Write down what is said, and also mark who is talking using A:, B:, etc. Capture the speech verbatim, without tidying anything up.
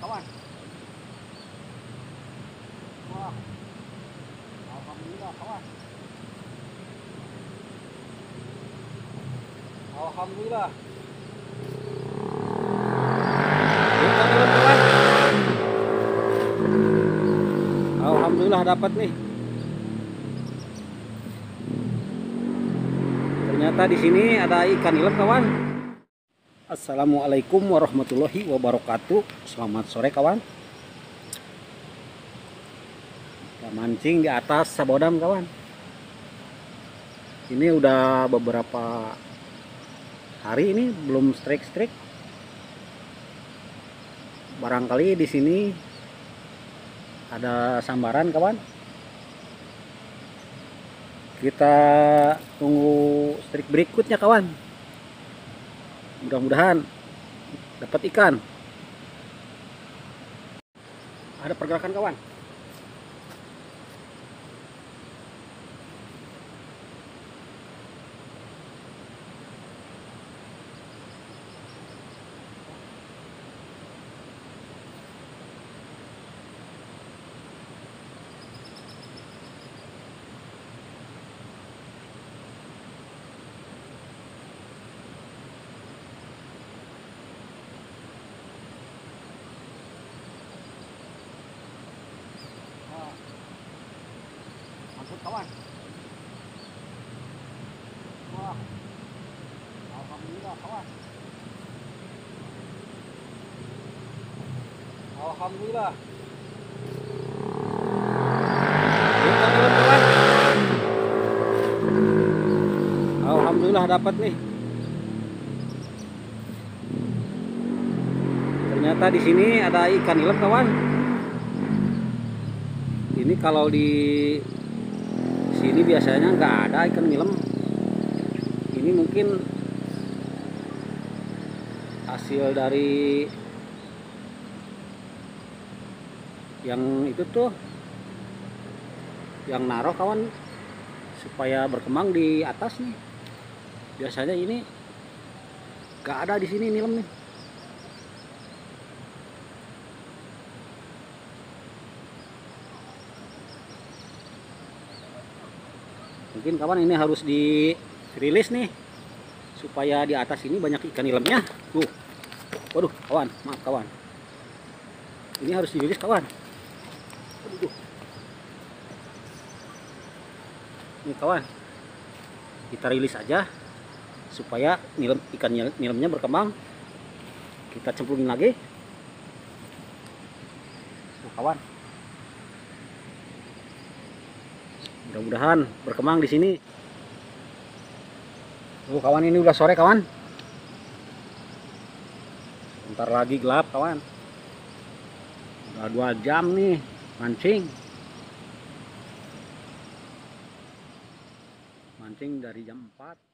A: kawan. Wah, alhamdulillah kawan. Alhamdulillah. Ikan nilem kawan. Alhamdulillah dapat nih. Ternyata di sini ada ikan nilem kawan. Assalamualaikum warahmatullahi wabarakatuh. Selamat sore kawan. Kita mancing di atas Sabodam kawan. Ini udah beberapa hari ini belum strike-strike. Barangkali di sini ada sambaran kawan. Kita tunggu strike berikutnya kawan. Mudah-mudahan dapat ikan. Ada pergerakan kawan. Mantap kawan. Wah, alhamdulillah kawan. Alhamdulillah. Ikan nilem kawan. Alhamdulillah dapat nih. Ternyata di sini ada ikan nilem kawan. Ini kalau di sini biasanya nggak ada ikan nilem. Ini mungkin hasil dari yang itu tuh, yang naruh kawan supaya berkembang di atas nih. Biasanya ini nggak ada di sini nilem nih. Mungkin kawan ini harus dirilis nih supaya di atas ini banyak ikan nilemnya. Tuh. Waduh, kawan, maaf kawan. Ini harus dirilis kawan. Waduh. Ini kawan. Kita rilis aja supaya nilem ikan nilemnya berkembang. Kita cemplungin lagi. Tuh, kawan. Mudah-mudahan berkembang di sini. Tuh kawan, ini udah sore kawan. Bentar lagi gelap kawan. Udah dua jam nih mancing. Mancing dari jam empat.